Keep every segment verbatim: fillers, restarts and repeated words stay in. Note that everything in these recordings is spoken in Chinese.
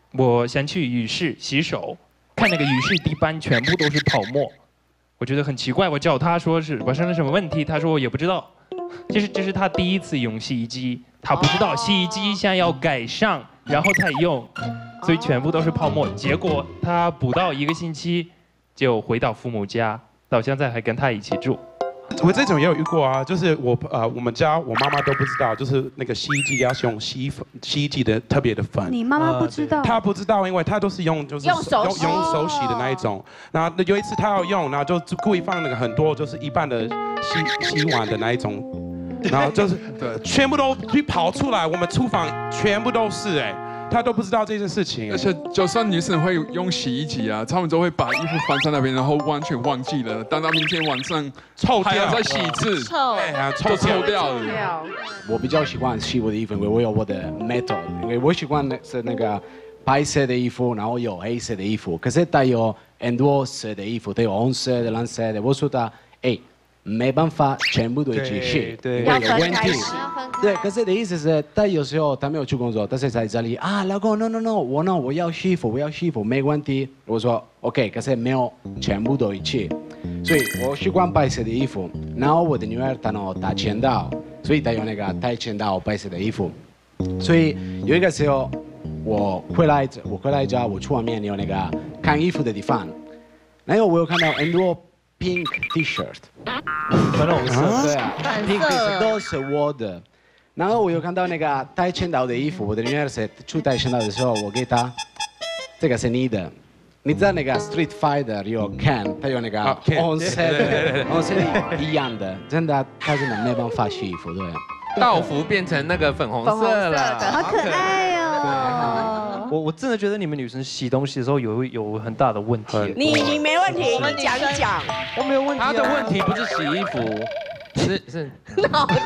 我先去浴室洗手，看那个浴室地板全部都是泡沫，我觉得很奇怪。我叫他说是发生了什么问题，他说我也不知道。其实这是他第一次用洗衣机，他不知道洗衣机现在要盖上，然后才用，所以全部都是泡沫。结果他不到一个星期就回到父母家，到现在还跟他一起住。 我这种也有遇过啊，就是我呃，我们家我妈妈都不知道，就是那个洗衣机要用洗衣粉，洗衣机的特别的粉。 你妈妈不知道？ 她不知道，因为她都是用就是用手洗用手洗的那一种。然后有一次她要用，然后就故意放那个很多就是一半的洗洗碗的那一种，然后就是全部都去跑出来，我们厨房全部都是哎。 他都不知道这件事情， 而且就算女生会用洗衣机啊，他们都会把衣服放在那边，然后完全忘记了，等到明天晚上臭还要再洗一次， 臭， 就臭掉了。 我比较喜欢洗我的衣服，因为我有我的 method， 因为我喜欢是那个白色的衣服，然后有黑色的衣服，可是它有很多色的衣服，它有红色的、蓝色的，我说它，哎。 没办法全部都一起洗， 对， 会有问题。对，可是的意思是，他有时候他没有去工作，但是在这里啊，老公 ，no no no， 我呢我要洗衣服，我要洗衣服，没问题。我说 OK， 可是没有全部都一起，所以我习惯白色的衣服。然后我的女儿她呢打拳道，所以她有那个跆拳道白色的衣服。所以有一个时候我回来，我回来家，我去外面有那个看衣服的地方，然后我有看到很多 pink T-shirt。 粉红色，对啊，pink T-shirt都是我的。然后我有看到那个跆拳道的衣服，我的女儿是去跆拳道的时候，我给她，这个是你的。你知道那个 Street Fighter 有 Ken， 他有那个红色的，红色的一样的，真的，他真的没办法洗衣服，对。 道服变成那个粉红色了， 好可爱哦。 我我真的觉得你们女生洗东西的时候有有很大的问题。 你你没问题，你讲一讲。 我没有问题。 他的问题不是洗衣服，是是脑子。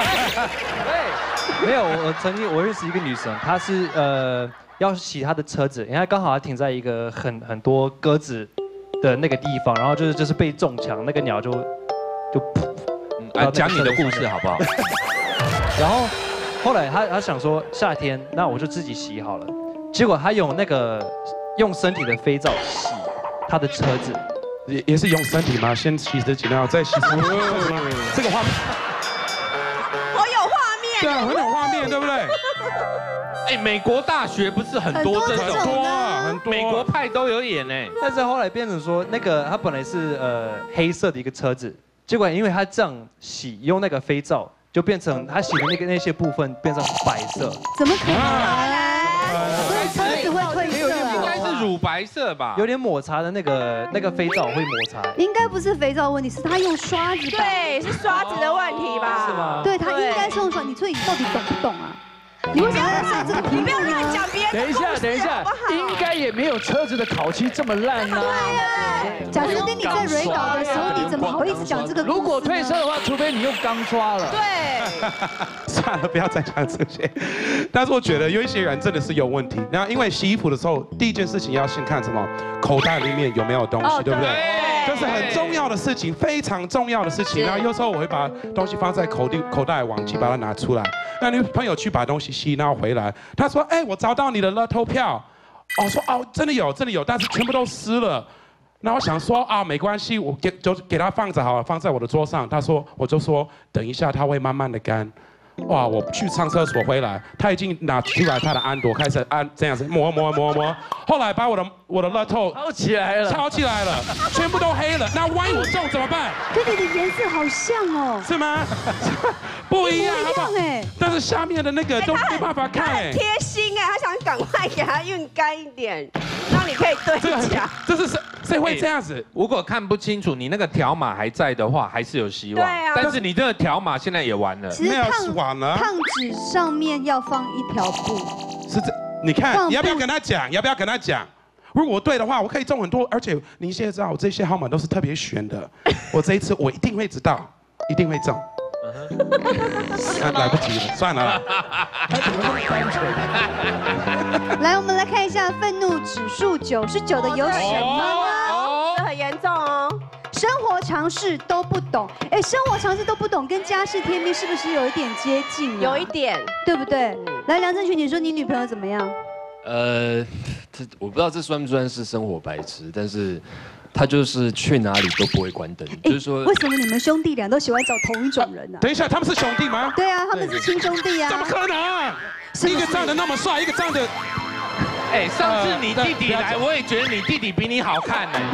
对，没有，我曾经我认识一个女生，她是呃要洗她的车子，因为她刚好她停在一个很很多鸽子的那个地方，然后就是就是被中枪，那个鸟就就噗。 来讲你的故事好不好？ 然后后来她她想说夏天那我就自己洗好了。 结果他用那个用身体的肥皂洗他的车子， 也也是用身体吗？先洗自己，然后再洗身体。这个画面， 好有画面。 对啊，很有画面，对不对？ 哎，美国大学不是很多这种， 很多啊，很多。 美国派都有演哎。 但是后来变成说，那个他本来是呃黑色的一个车子，结果因为他这样洗用那个肥皂，就变成他洗的那个那些部分变成白色。 怎么可能？ 车子会褪色， 应该是乳白色吧？ 有点抹茶的那个那个肥皂会抹茶。 应该不是肥皂的问题，是他用刷子。 对，是刷子的问题吧？ 是吗？ 对，他应该是用刷。你所以你到底懂不懂啊？你为什么要上这个？ 你不要乱讲别人。 等一下，等一下，应该也没有车子的烤漆这么烂啊。 对呀。贾斯汀，你在瑞岛的时候，你怎么好意思讲这个？ 如果退车的话，除非你用钢刷了。 对。 算了，不要再讲这些。但是我觉得有一些人真的是有问题。然后因为洗衣服的时候，第一件事情要先看什么，口袋里面有没有东西，对不对？这是很重要的事情，非常重要的事情。然后有时候我会把东西放在口袋口袋，忘记把它拿出来。那你朋友去把东西洗，然后回来，他说：“哎，我找到你的乐透票。”哦，说哦，真的有，真的有，但是全部都湿了。那我想说啊，没关系，我给就给他放着好了，放在我的桌上。他说，我就说等一下，它会慢慢的干。哇！我去上厕所回来，他已经拿出来他的安朵，开始按这样子摸摸摸摸。后来把我的我的乐透抄起来了， 抄起来了，全部都黑了。那万一我中怎么办？ 跟你的颜色好像哦。 是吗？不一样， 不一样哎。 但是下面的那个都没办法看哎。 贴心哎，他想赶快给它运干一点，让你可以对讲。 这是谁谁会这样子？ 如果看不清楚，你那个条码还在的话，还是有希望。 对啊。 但是你这个条码现在也完了。 其实烫烫纸上面要放一条布。 是这，你看，你要不要跟他讲？要不要跟他讲？如果我对的话，我可以中很多，而且你现在知道，我这些号码都是特别选的。我这一次我一定会知道，一定会中。啊，来不及了，算了啦。 来，我们来看一下愤怒指数九十九的有什么呢？ 哦，这很严重哦。 生活常识都不懂，哎，生活常识都不懂，跟家事天命是不是有一点接近？ 有一点， 对不对？来，梁振群，你说你女朋友怎么样？ 呃，这我不知道这算不算是生活白痴，但是他就是去哪里都不会关灯，就是说为什么你们兄弟俩都喜欢找同一种人呢？ 等一下，他们是兄弟吗？ 对啊，他们是亲兄弟啊。 怎么可能？一个长得那么帅，一个长得…… 哎，上次你弟弟来，我也觉得你弟弟比你好看呢。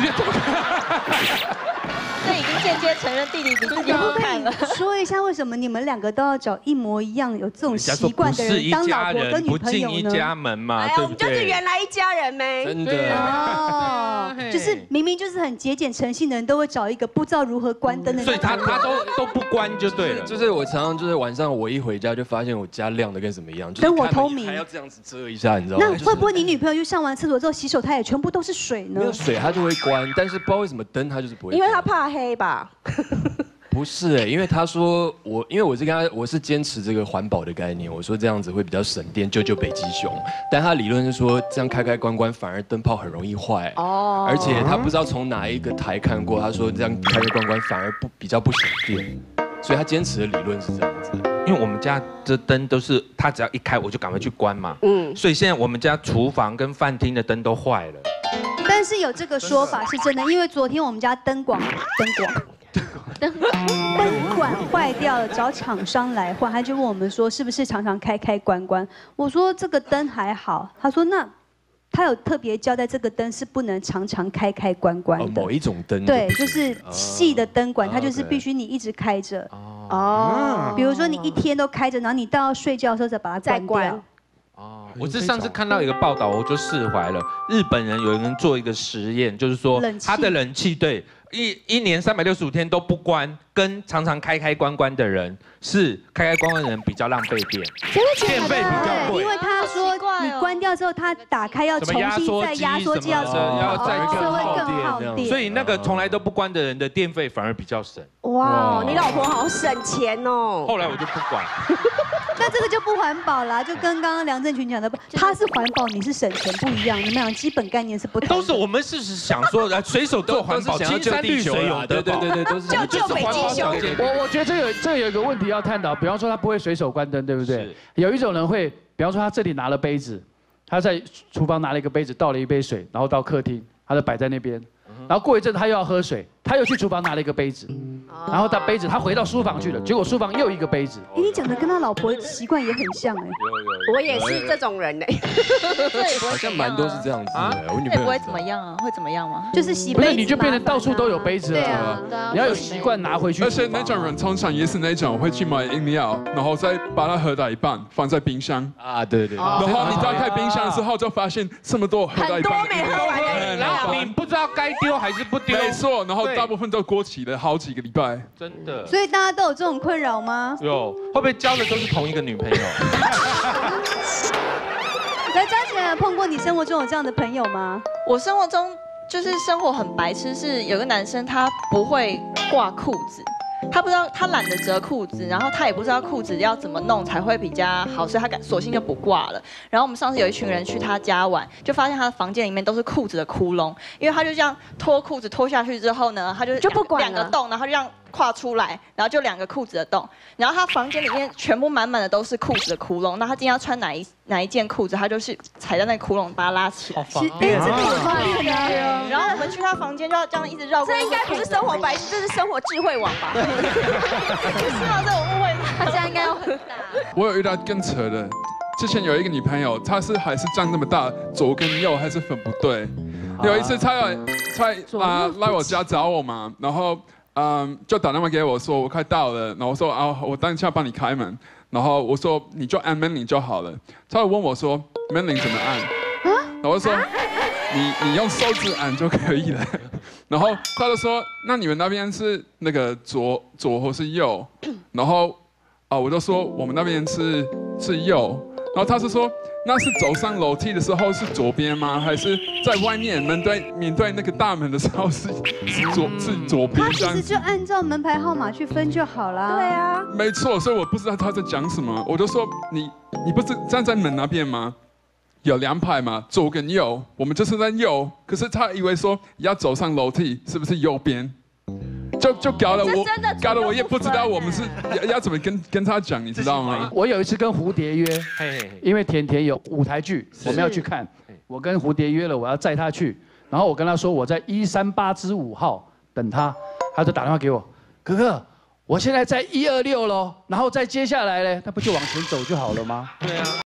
这已经间接承认弟弟比自己好看了。 说一下为什么你们两个都要找一模一样、有这种习惯的人当老婆跟女朋友呢？ 不进一家门嘛， 哎呀，我们就是原来一家人呗。 真的哦，就是明明就是很节俭诚信的人，都会找一个不知道如何关灯的人。 所以他他都都不关就对了。 就是我常常就是晚上我一回家就发现我家亮的跟什么一样， 灯火通明， 还要这样子遮一下，你知道吗？ 那会不会你女朋友就上完厕所之后洗手台也全部都是水呢？ 没有水它就会关，但是不知道为什么灯它就是不会。 因为他怕黑吧？ 不是哎，因为他说我，因为我是跟他，我是坚持这个环保的概念，我说这样子会比较省电，救救北极熊。但他理论是说，这样开开关关反而灯泡很容易坏哦，而且他不知道从哪一个台看过，他说这样开开关关反而不比较不省电，所以他坚持的理论是这样子。 因为我们家的灯都是他只要一开我就赶快去关嘛，嗯，所以现在我们家厨房跟饭厅的灯都坏了。 但是有这个说法是真的，因为昨天我们家灯管灯管。灯管坏掉了，找厂商来换，他就问我们说是不是常常开开关关？我说这个灯还好，他说那他有特别交代这个灯是不能常常开开关关的， 某一种灯， 对，就是细的灯管，它就是必须你一直开着。哦，比如说你一天都开着，然后你到睡觉的时候再把它关掉。 哦，我是上次看到一个报道，我就释怀了。日本人有人做一个实验，就是说他的冷气对。一一年三百六十五天都不关，跟常常开开关关的人，是开开关关的人比较浪费电，电费比较贵。 因为他说你关掉之后，它打开要重新再压缩机要要再更耗电， 所以那个从来都不关的人的电费反而比较省。 哇，你老婆好省钱哦。 后来我就不管。 那这个就不环保啦，就跟刚刚梁振群讲的，他是环保，你是省钱不一样，你们俩基本概念是不同。 都是我们是想说，随手都环保，青山绿水有得保， 对对对，都是救救北极熊。 我我觉得这个这个有一个问题要探讨，比方说他不会随手关灯，对不对？有一种人会，比方说他这里拿了杯子，他在厨房拿了一个杯子，倒了一杯水，然后到客厅，他就摆在那边。然后过一阵他又要喝水，他又去厨房拿了一个杯子，然后他杯子他回到书房去了，结果书房又一个杯子。 哎，你讲的跟他老婆习惯也很像哎。 我也是这种人哎。 好像蛮多是这样子的，我女朋友也不会怎么样啊，会怎么样吗？ 就是洗杯子，不是你就变成到处都有杯子了。 对啊， 你要有习惯拿回去。 而且那种人通常也是那种会去买饮料，然后再把它喝到一半放在冰箱啊，对对。然后你打开冰箱之后就发现这么多喝到一半的饮料， 然后你不知道该丢还是不丢。 没错，然后大部分都过期了好几个礼拜。 真的。 所以大家都有这种困扰吗？ 有，会不会交的都是同一个女朋友？ 来，佳姐碰过你生活中有这样的朋友吗？ 我生活中就是生活很白痴，是有个男生他不会挂裤子。他不知道，他懒得折裤子，然后他也不知道裤子要怎么弄才会比较好，所以他索性就不挂了。然后我们上次有一群人去他家玩，就发现他的房间里面都是裤子的窟窿，因为他就这样脱裤子脱下去之后呢，他就就不管两个洞，然后就这样跨出来，然后就两个裤子的洞，然后他房间里面全部满满的都是裤子的窟窿。那他今天要穿哪一哪一件裤子，他就是踩在那个窟窿把它拉起来。 好方便，这个有方便啊。 然后我们去他房间就要这样一直绕过。 这应该不是生活白痴，这是生活智慧网吧？ 是吗？这种误会，他现在应该要很大。 我有遇到更扯的，之前有一个女朋友，她是还是长那么大，左跟右还是分不对。有一次她来，她啊来我家找我嘛，然后嗯就打电话给我说我快到了，然后我说啊我等一下帮你开门，然后我说你就按门铃就好了。她问我说门铃怎么按？然后我说你你用手指按就可以了。然后他就说：“那你们那边是那个左左或是右？”然后啊，我就说我们那边是是右。然后他是说：“那是走上楼梯的时候是左边吗？还是在外面面对面对那个大门的时候是是左是左边？” 他其实就按照门牌号码去分就好啦。 对啊， 没错，所以我不知道他在讲什么，我就说你你不是站在门那边吗？有两排嘛，左跟右，我们就是在右。可是他以为说要走上楼梯，是不是右边？ 就就搞得我真的搞得我也不知道我们是要要怎么跟跟他讲，你知道吗？ 我有一次跟蝴蝶约，因为甜甜有舞台剧，我们要去看。我跟蝴蝶约了，我要载她去，然后我跟她说我在一三八之五号等她，她就打电话给我，哥哥，我现在在一二六喽，然后再接下来呢，那不就往前走就好了吗？ 对啊。